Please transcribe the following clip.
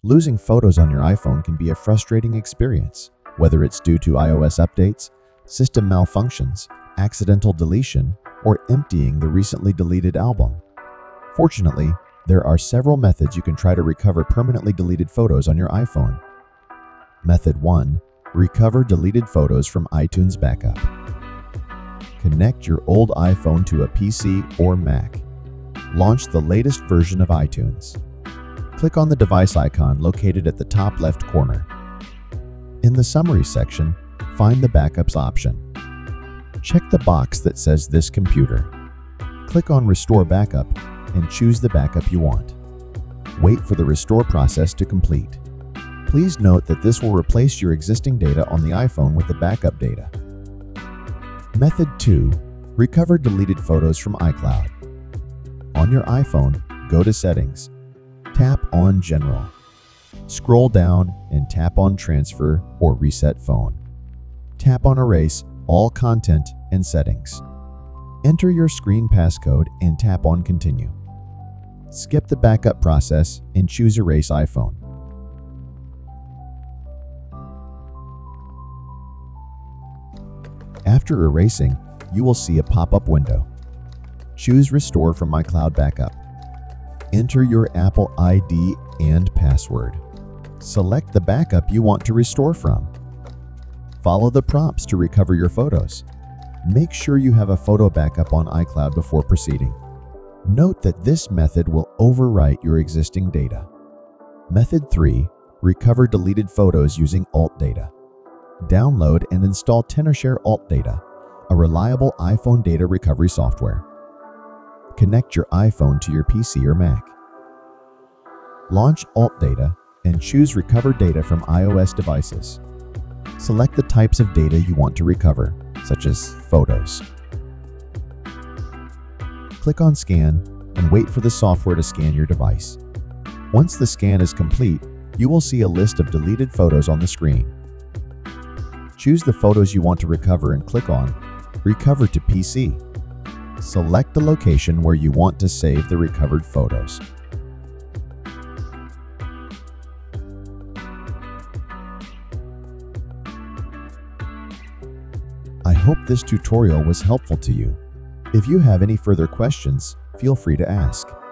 Losing photos on your iPhone can be a frustrating experience, whether it's due to iOS updates, system malfunctions, accidental deletion, or emptying the recently deleted album. Fortunately, there are several methods you can try to recover permanently deleted photos on your iPhone. Method 1. Recover deleted photos from iTunes Backup. Connect your old iPhone to a PC or Mac. Launch the latest version of iTunes. Click on the device icon located at the top left corner. In the Summary section, find the Backups option. Check the box that says This Computer. Click on Restore Backup and choose the backup you want. Wait for the restore process to complete. Please note that this will replace your existing data on the iPhone with the backup data. Method 2. Recover deleted photos from iCloud. On your iPhone, go to Settings. Tap on General. Scroll down and tap on Transfer or Reset Phone. Tap on Erase all content and settings. Enter your screen passcode and tap on Continue. Skip the backup process and choose Erase iPhone. After erasing, you will see a pop-up window. Choose Restore from iCloud Backup. Enter your Apple ID and password. Select the backup you want to restore from. Follow the prompts to recover your photos. Make sure you have a photo backup on iCloud before proceeding. Note that this method will overwrite your existing data. Method 3. Recover deleted photos using UltData. Download and install TenorShare UltData, a reliable iPhone data recovery software. Connect your iPhone to your PC or Mac. Launch UltData and choose Recover Data from iOS devices. Select the types of data you want to recover, such as photos. Click on Scan and wait for the software to scan your device. Once the scan is complete, you will see a list of deleted photos on the screen. Choose the photos you want to recover and click on Recover to PC. Select the location where you want to save the recovered photos. I hope this tutorial was helpful to you. If you have any further questions, feel free to ask.